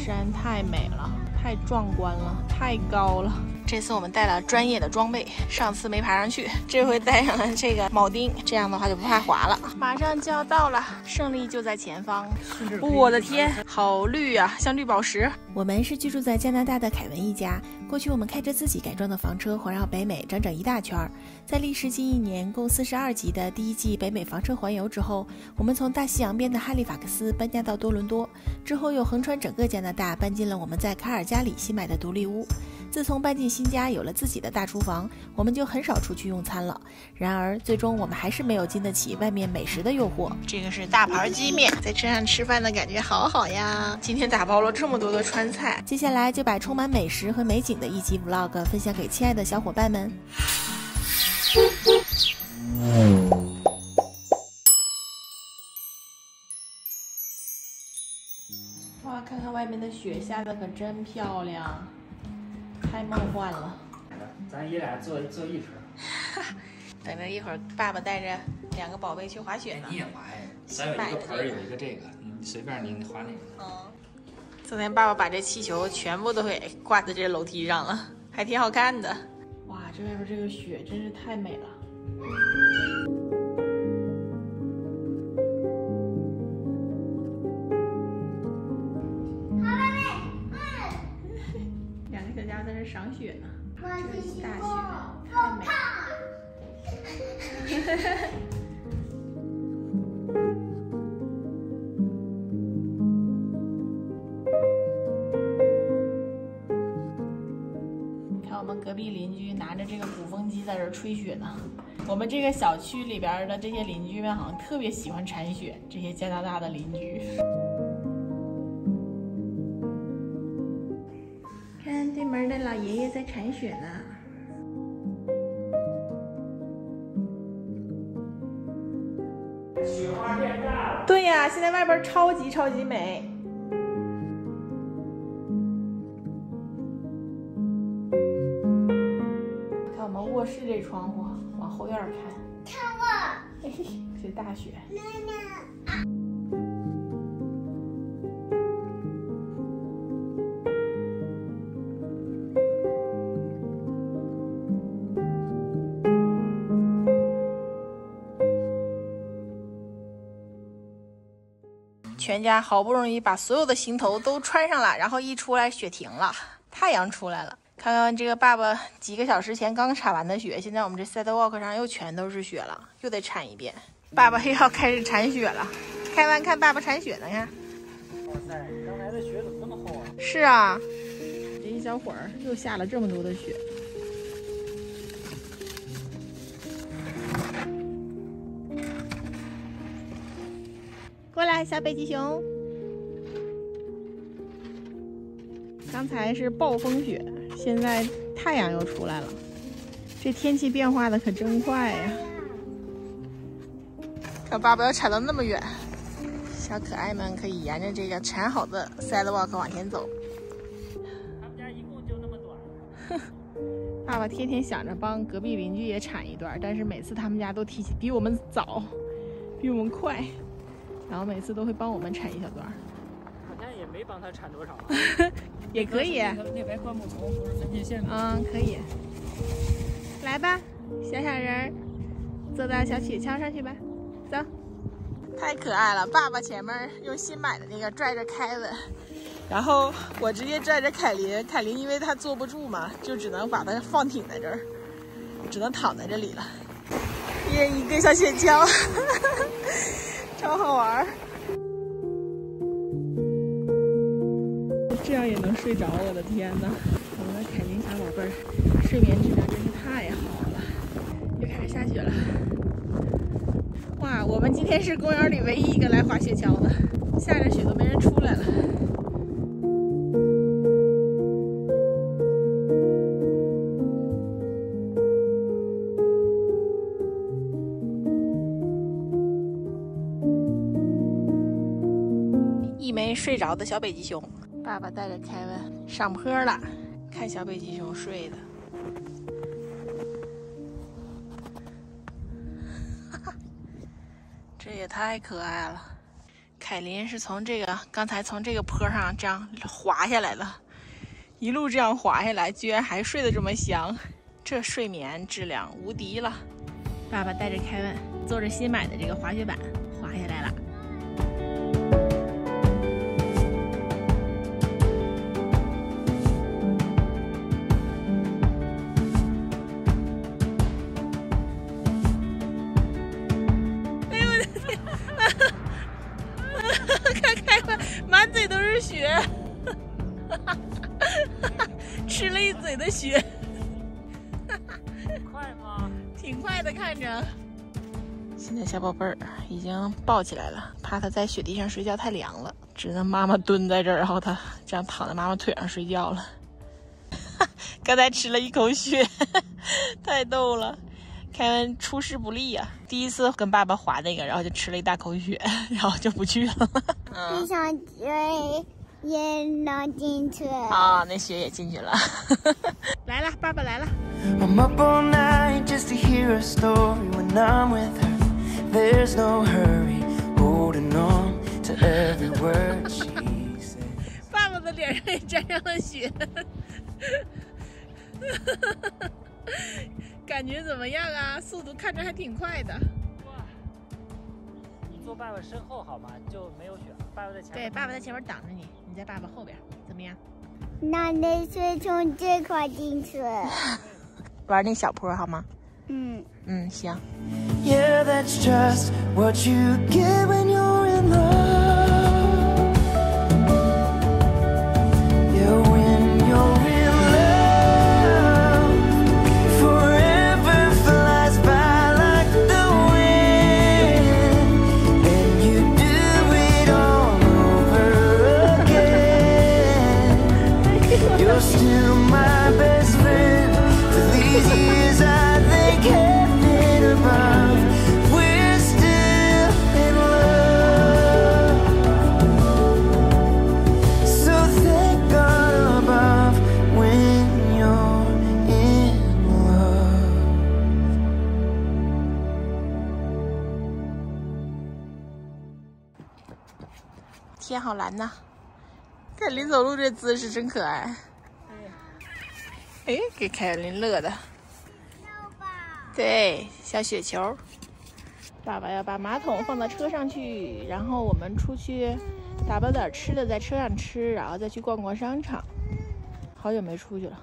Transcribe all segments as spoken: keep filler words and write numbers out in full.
山太美了，太壮观了，太高了。这次我们带了专业的装备，上次没爬上去，这回带上了这个铆钉，这样的话就不怕滑了。马上就要到了，胜利就在前方。我的天，好绿啊，像绿宝石。 我们是居住在加拿大的凯文一家。过去我们开着自己改装的房车环绕北美整整一大圈。在历时近一年、共四十二集的第一季北美房车环游之后，我们从大西洋边的哈利法克斯搬家到多伦多，之后又横穿整个加拿大，搬进了我们在卡尔加里新买的独立屋。自从搬进新家，有了自己的大厨房，我们就很少出去用餐了。然而，最终我们还是没有经得起外面美食的诱惑。 这个是大盘鸡面，在车上吃饭的感觉好好呀！今天打包了这么多的川菜， 接下来就把充满美食和美景的一集 vlog 分享给亲爱的小伙伴们。 哇，看看外面的雪下的可真漂亮。太梦幻了， 咱爷俩坐坐一车。 等着一会儿，爸爸带着两个宝贝去滑雪呢。 你也滑呀？咱有一个盆儿，有一个这个，你随便你滑哪个。 嗯。昨天爸爸把这气球全部都给挂在这楼梯上了，还挺好看的。哇，这外边这个雪真是太美了。小家在这赏雪呢，这是大雪，太美了。你看我们隔壁邻居拿着这个鼓风机在这吹雪呢。我们这个小区里边的这些邻居们好像特别喜欢铲雪，这些加拿大的邻居。看对门的老爷爷在铲雪呢。 雪花变大了。 对呀，现在外边超级超级美。看我们卧室这窗户，往后院看。看我。嘿嘿，是大雪。奶奶。全家好不容易把所有的行头都穿上了，然后一出来雪停了，太阳出来了。看看这个爸爸几个小时前刚铲完的雪，现在我们这 sidewalk 上又全都是雪了，又得铲一遍。爸爸又要开始铲雪了，开完看爸爸铲雪呢，看。 哇塞，刚来的雪怎么那么厚啊？ 是啊，这一小会儿又下了这么多的雪。过来，小北极熊。刚才是暴风雪，现在太阳又出来了。这天气变化的可真快呀！看爸爸要铲到那么远，小可爱们可以沿着这个铲好的 sidewalk 往前走。 他们家一共就那么短。 爸爸天天想着帮隔壁邻居也铲一段，但是每次他们家都提起比我们早，比我们快。然后每次都会帮我们铲一小段， 好像也没帮他铲多少， 也可以。 那排灌木丛不是分界线吗？ 嗯，可以。来吧，小小人儿，坐到小雪橇上去吧，走。太可爱了，爸爸前面用新买的那个拽着凯文，然后我直接拽着凯琳，凯琳因为她坐不住嘛，就只能把它放挺在这儿，只能躺在这里了。一人一个小雪橇。超好玩，这样也能睡着，我的天哪！我们的凯琳小宝贝儿，睡眠质量真是太好了。又开始下雪了，哇！我们今天是公园里唯一一个来滑雪橇的，下着雪都没人出来了。一枚睡着的小北极熊，爸爸带着凯文上坡了，看小北极熊睡的。这也太可爱了！ 凯琳是从这个刚才从这个坡上这样滑下来的，一路这样滑下来，居然还睡得这么香，这睡眠质量无敌了。爸爸带着凯文坐着新买的这个滑雪板滑下来了。哎呦我的天！看凯文满嘴都是雪，吃了一嘴的雪。 快吗？ 挺快的，看着。现在小宝贝儿已经抱起来了，怕他在雪地上睡觉太凉了，只能妈妈蹲在这儿，然后他这样躺在妈妈腿上睡觉了。刚才吃了一口雪，太逗了。凯文出师不利呀、啊，第一次跟爸爸滑那个，然后就吃了一大口雪，然后就不去了。 地上水也能进去啊，那雪也进去了。来了，爸爸来了。 I'm up all night just to hear a story. When I'm with her, there's no hurry. Holding on to every word she said. 爸爸的脸上也沾上了雪。感觉怎么样啊？速度看着还挺快的。 哇！你坐爸爸身后好吗？就没有雪了。爸爸在前面。 对，爸爸在前面挡着你，你在爸爸后边，怎么样？ 那泪水从这块进去。 玩那小坡好吗？ 嗯嗯，行。 Yeah, that's just what you get when you're in love. Yeah, when you're in love, forever flies by like the wind, and you do it all over again. You're still my best friend. For these years I think heaven above, we're still in love. So thank God above when you're in love. 天好蓝呐！凯琳走路这姿势真可爱。哎，给凯琳乐的。对，小雪球。爸爸要把马桶放到车上去，然后我们出去打包点吃的，在车上吃，然后再去逛逛商场。好久没出去了。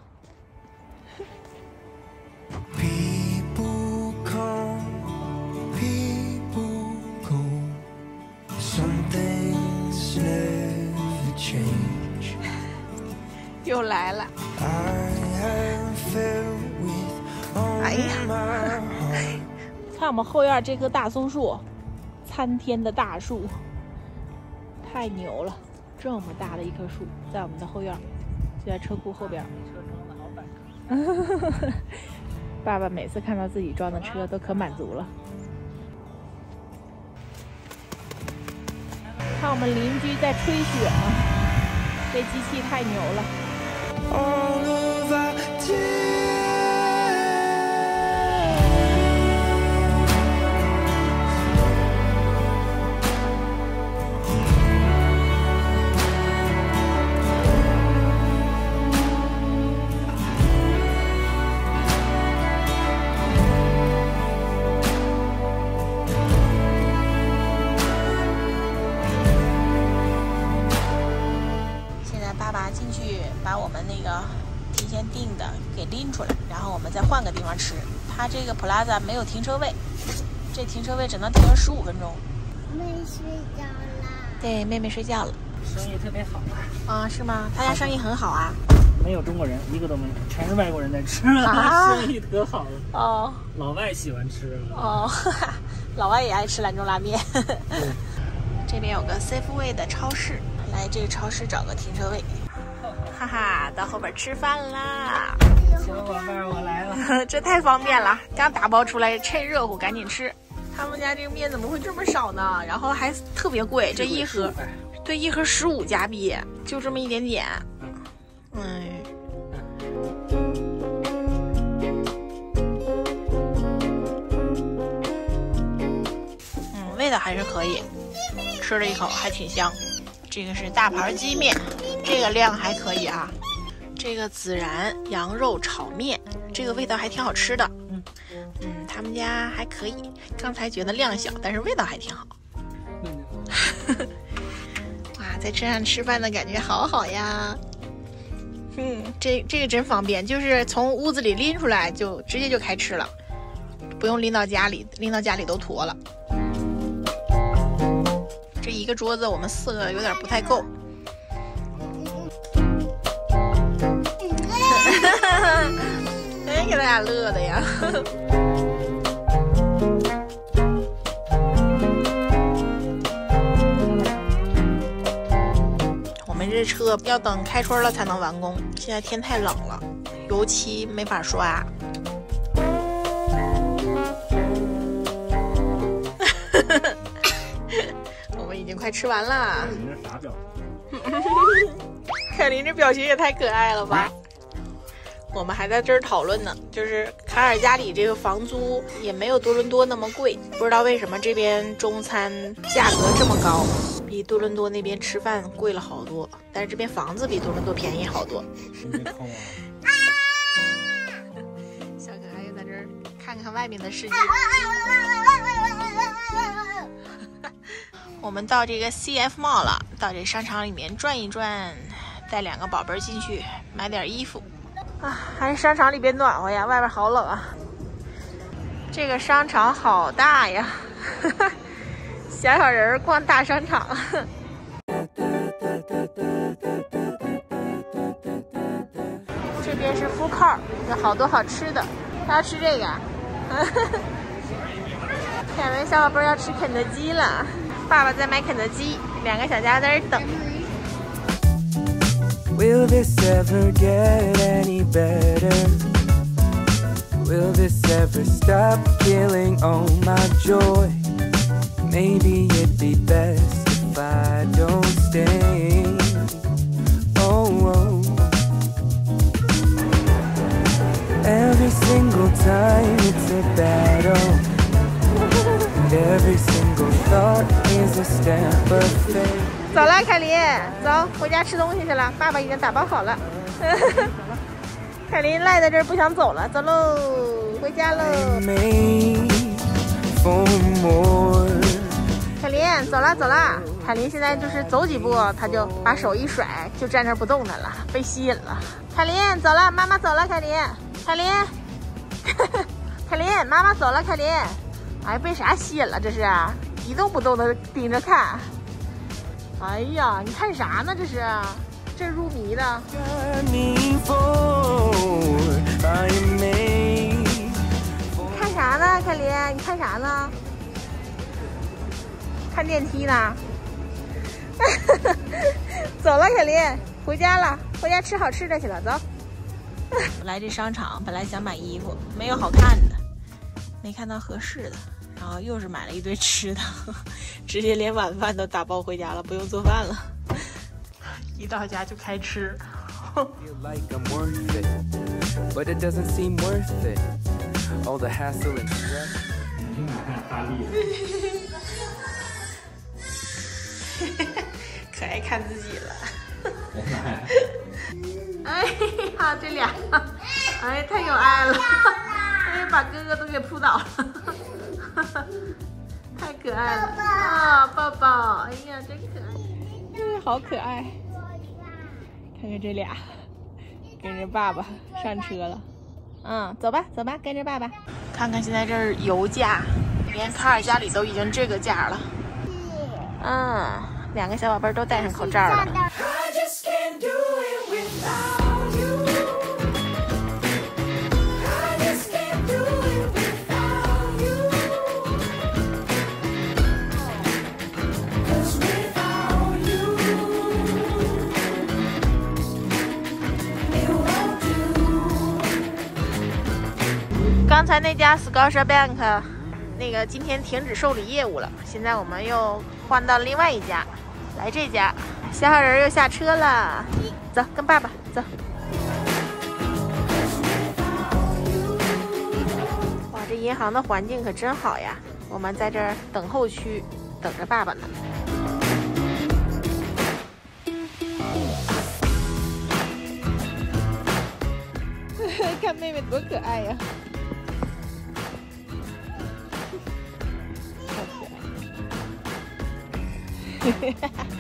People come, people go. Some things never change. 又来了。 I have felt with all 哎呀 my heart. 看我们后院这棵大松树，参天的大树，太牛了！这么大的一棵树，在我们的后院，就在车库后边。爸爸每次看到自己装的车都可满足了。看我们邻居在吹雪呢，这机器太牛了。 All of our tears. 现在爸爸进去把我们那个提前订的给拎出来，然后我们再换个地方吃。他这个 Plaza 没有停车位，这停车位只能停十五分钟。 没睡着啦。 对，妹妹睡觉了。 生意特别好， 啊，是吗？他家生意很好啊。 没有中国人，一个都没有，全是外国人在吃， 啊生意特好。 哦老外喜欢吃。 哦，老外也爱吃兰州拉面。这边有个 Safeway 的超市，来这个超市找个停车位。哈哈，到后边吃饭啦！ 行，宝贝儿，我来了。 这太方便了，刚打包出来，趁热乎赶紧吃。他们家这个面怎么会这么少呢？然后还特别贵，这一盒，对，一盒十五加币，就这么一点点。哎。嗯，味道还是可以， 吃了一口，还挺香。这个是大盘鸡面，这个量还可以啊。这个孜然羊肉炒面，这个味道还挺好吃的。嗯嗯，他们家还可以。刚才觉得量小，但是味道还挺好。哇，在车上吃饭的感觉好好呀。嗯，这这个真方便，就是从屋子里拎出来就直接就开吃了，不用拎到家里，拎到家里都坨了。这一个桌子我们四个有点不太够。哎，给大家乐的呀！我们这车要等开春了才能完工，现在天太冷了，油漆没法刷。我们已经快吃完了。凯琳这表情也太可爱了吧！我们还在这儿讨论呢，就是卡尔加里这个房租也没有多伦多那么贵，不知道为什么这边中餐价格这么高，比多伦多那边吃饭贵了好多，但是这边房子比多伦多便宜好多。小可爱又在这儿看看外面的世界。我们到这个 C F Mall 了，到这商场里面转一转，带两个宝贝进去买点衣服。啊，还是商场里边暖和呀，外边好冷啊。这个商场好大呀，小小人逛大商场。这边是 food court， 有好多好吃的。他要吃这个。凯文小宝贝要吃肯德基了，爸爸在买肯德基，两个小家在这等。 Will this ever get any better? Will this ever stop killing all my joy? Maybe it'd be best if I don't stay. Oh, oh. Every single time it's a battle, and every single thought is a step of faith. 走了，凯琳，走，回家吃东西去了。爸爸已经打包好了。凯琳赖在这儿不想走了，走喽，回家喽。凯琳，走了，走了。凯琳现在就是走几步，他就把手一甩，就站这儿不动弹了，被吸引了。凯琳，走了，妈妈走了，凯琳，凯琳，凯琳，妈妈走了，凯琳。哎，被啥吸引了？这是啊，一动不动的盯着看。哎呀，你看啥呢？这是，这入迷的。看啥呢，凯琳？你看啥呢？看电梯呢。走了，凯琳，回家了，回家吃好吃的去了。走。来这商场，本来想买衣服，没有好看的，没看到合适的。然后又是买了一堆吃的，直接连晚饭都打包回家了，不用做饭了。一到家就开吃。可爱看自己了。哎呀，这俩，哎，太有爱了，哎，把哥哥都给扑倒了。太可爱了啊！抱抱，哎呀，真可爱，嗯，好可爱。看看这俩，跟着爸爸上车了。嗯，走吧，走吧，跟着爸爸。看看现在这儿油价，连卡尔加里都已经这个价了。嗯，两个小宝贝都戴上口罩了。刚才那家 Scotiabank 那个今天停止受理业务了，现在我们又换到另外一家，来这家。小小人又下车了，走，跟爸爸走。哇，这银行的环境可真好呀！我们在这儿等候区等着爸爸呢。 看妹妹多可爱呀！好可爱！哈哈哈。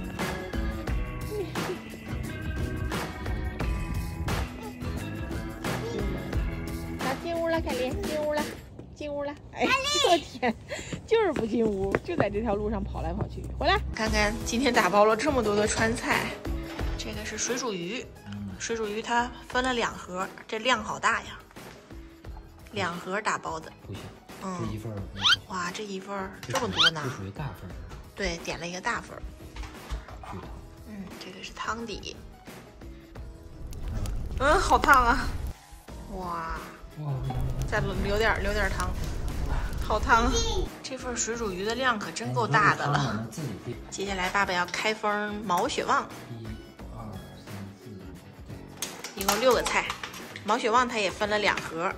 进屋了，凯琳，进屋了，进屋了。哎，我天，就是不进屋，就在这条路上跑来跑去。回来看看，今天打包了这么多的川菜。这个是水煮鱼，水煮鱼它分了两盒，这量好大呀，两盒打包的。 不行， 嗯， 这一份儿。 哇，这一份儿这么多呢？ 这属于大份儿。 对，点了一个大份儿。 巨烫。 嗯，这个是汤底。嗯，好烫啊！哇。再留点留点汤，好烫！这份水煮鱼的量可真够大的了。接下来爸爸要开封毛血旺，一、二、三、四，一共六个菜。毛血旺它也分了两盒，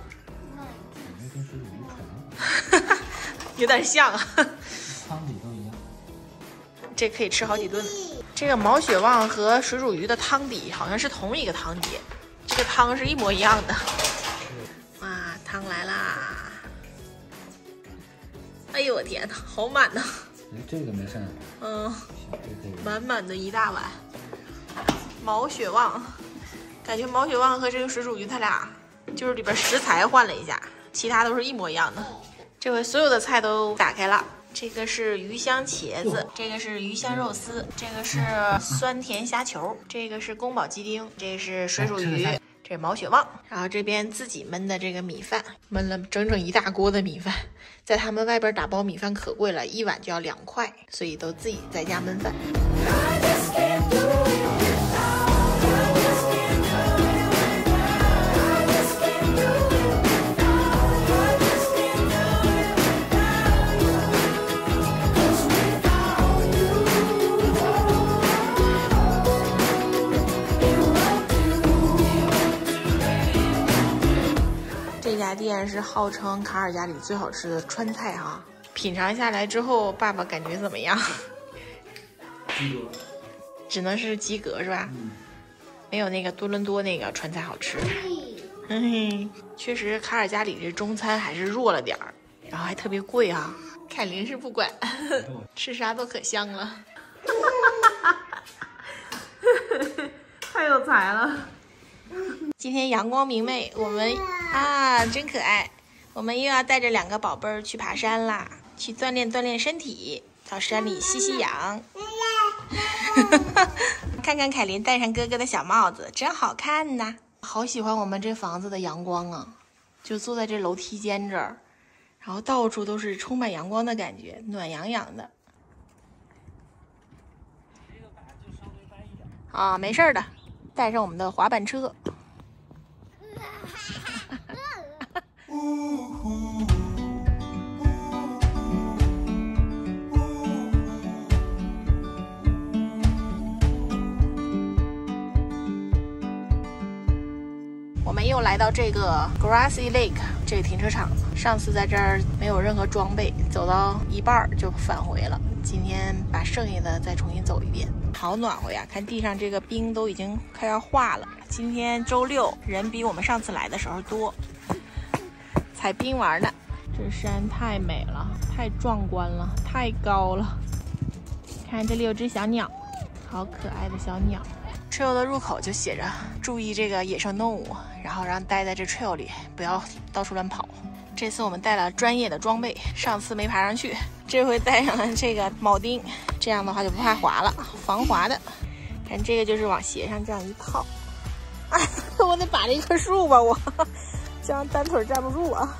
有点像啊。 汤底都一样， 这可以吃好几顿。这个毛血旺和水煮鱼的汤底好像是同一个汤底，这个汤是一模一样的。哇，汤来啦！哎呦我天哪，好满呐！ 哎，这个没剩。 嗯，满满的一大碗毛血旺，感觉毛血旺和这个水煮鱼它俩就是里边食材换了一下，其他都是一模一样的。这回所有的菜都打开了，这个是鱼香茄子，这个是鱼香肉丝，这个是酸甜虾球，这个是宫保鸡丁，这是水煮鱼。这是毛血旺，然后这边自己焖的这个米饭，焖了整整一大锅的米饭，在他们外边打包米饭可贵了，一碗就要两块，所以都自己在家焖饭。这家店是号称卡尔加里最好吃的川菜哈、啊，品尝下来之后，爸爸感觉怎么样？ 及格， 只能是及格是吧？ 嗯， 没有那个多伦多那个川菜好吃。嗯，确实卡尔加里这中餐还是弱了点儿，然后还特别贵啊。凯琳是不管，吃啥都可香了。太有才了。今天阳光明媚，我们啊真可爱。我们又要带着两个宝贝儿去爬山啦，去锻炼锻炼身体，到山里吸吸氧。看看凯琳戴上哥哥的小帽子，真好看呐！好喜欢我们这房子的阳光啊！就坐在这楼梯间这儿，然后到处都是充满阳光的感觉，暖洋洋的。啊，没事的，带上我们的滑板车。我们又来到这个 Grassy Lake 这个停车场，上次在这儿没有任何装备，走到一半就返回了。今天把剩下的再重新走一遍，好暖和呀！看地上这个冰都已经快要化了。今天周六，人比我们上次来的时候多，采冰玩呢。这山太美了，太壮观了，太高了。看这里有只小鸟，好可爱的小鸟。trail 的入口就写着注意这个野生动物，然后让待在这 trail 里，不要到处乱跑。这次我们带了专业的装备，上次没爬上去，这回带上了这个铆钉，这样的话就不怕滑了，防滑的。看这个就是往鞋上这样一套，哎，我得把这棵树吧，我这样单腿站不住啊。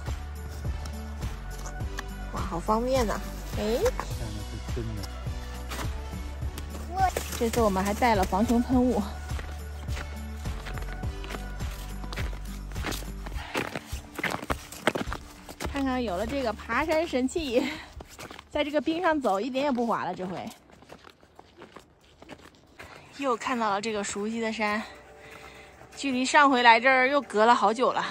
哇，好方便呐、啊！哎，这次我们还带了防熊喷雾。看看有了这个爬山神器，在这个冰上走一点也不滑了。这回又看到了这个熟悉的山，距离上回来这儿又隔了好久了。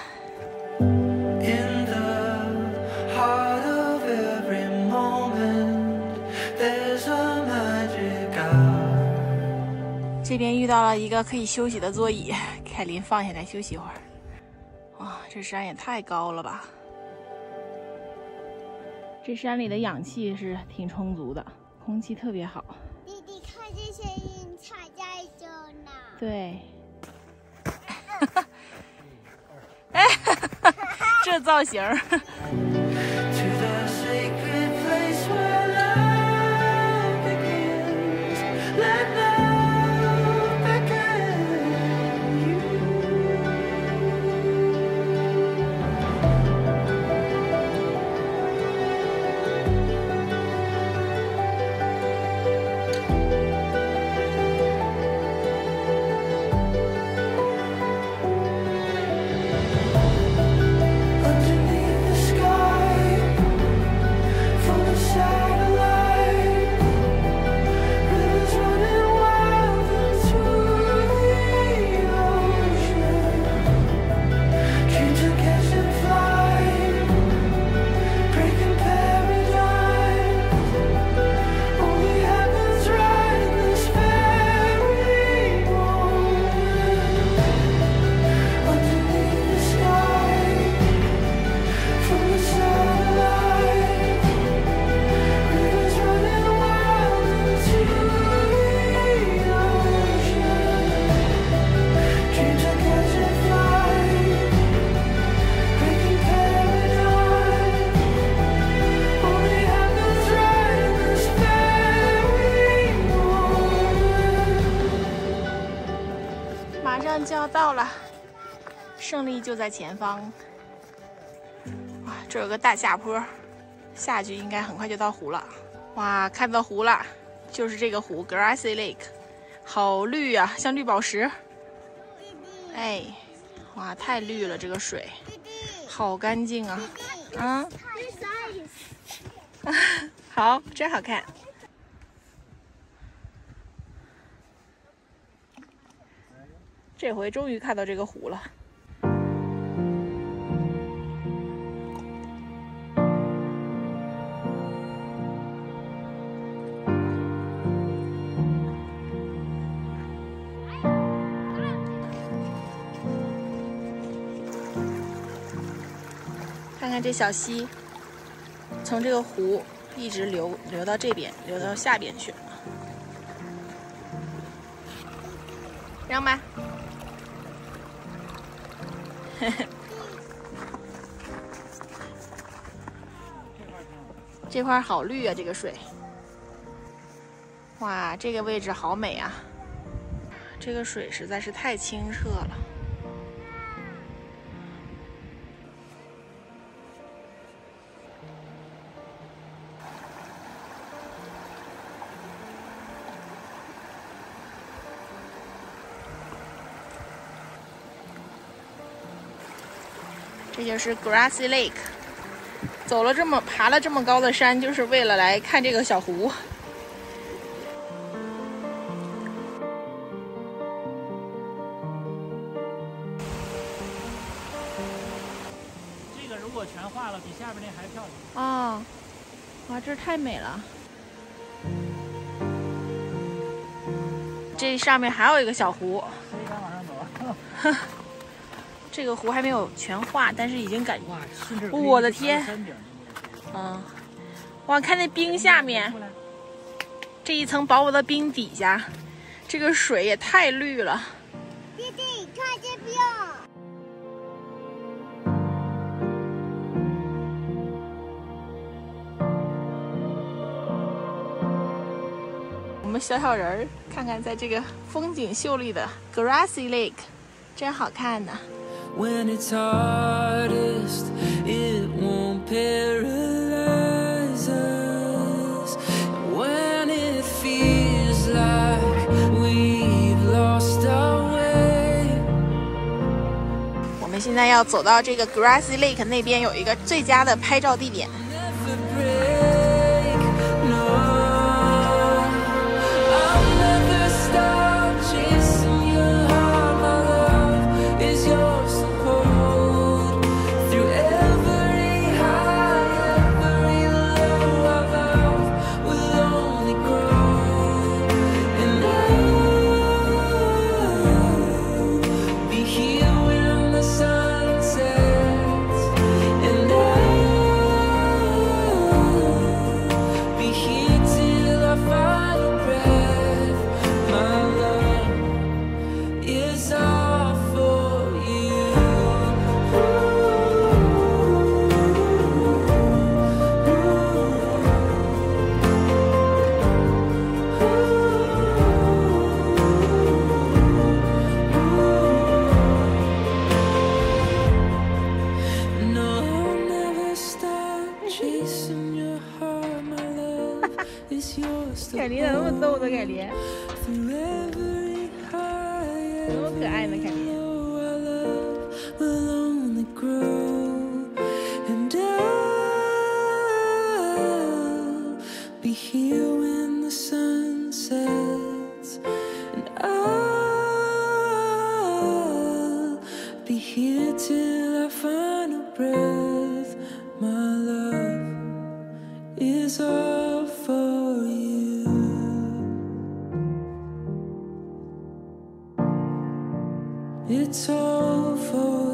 这边遇到了一个可以休息的座椅，凯琳放下来休息一会儿。 哇，这山也太高了吧！这山里的氧气是挺充足的，空气特别好。 弟弟，看这些云彩在走呢。 对。哎，这造型。就要到了，胜利就在前方。哇，这有个大下坡，下去应该很快就到湖了。哇，看到湖了，就是这个湖 ，Grassy Lake， 好绿啊，像绿宝石。哎，哇，太绿了，这个水，好干净啊！啊，好，真好看。这回终于看到这个湖了。看看这小溪，从这个湖一直流流到这边，流到下边去了。让吧。这块好绿啊，这个水。哇，这个位置好美啊！这个水实在是太清澈了。这就是 Grassy Lake， 走了这么爬了这么高的山，就是为了来看这个小湖。 这个如果全化了，比下面那还漂亮。 哦，哇，这太美了！这上面还有一个小湖。 可以敢往上走啊！ 这个湖还没有全化，但是已经感觉， 哇，甚至我的天，嗯，哇，看那冰下面，这一层薄薄的冰底下，这个水也太绿了。 弟弟，看这边。 我们小小人儿，看看在这个风景秀丽的 Grassy Lake， 真好看呢。 When it's hardest, it won't paralyze us. When it feels like we've lost our way. 我们现在要走到这个 Grassy Lake 那边，有一个最佳的拍照地点。 Never break, no. I'll never stop chasing your heart. My love is yours to hold. Through every high, every low, our love will only grow. And I'll be here when the sun sets. 么逗的凯琳，怎么可爱呢凯琳？ It's all for